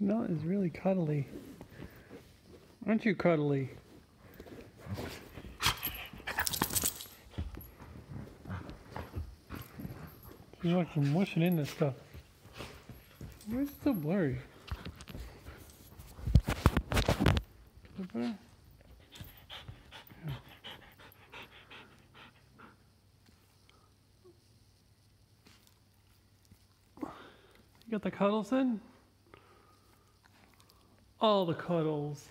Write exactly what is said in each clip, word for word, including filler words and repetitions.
Chanel is really cuddly. Aren't you cuddly? She's like mushing in this stuff. Why is it so blurry? Is it better? Yeah. You got the cuddles in? All the cuddles.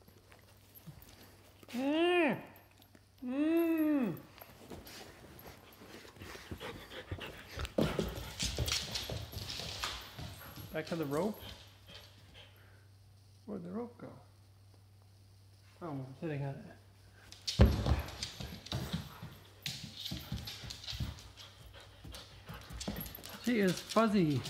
Mm. Mm. Back to the rope. Where'd the rope go? Oh, I'm sitting on it. She is fuzzy.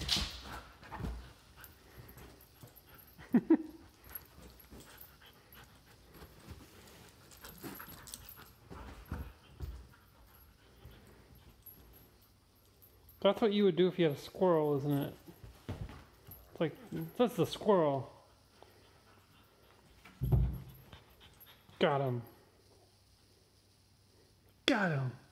That's what you would do if you had a squirrel, isn't it? It's like, that's the squirrel. Got him. Got him.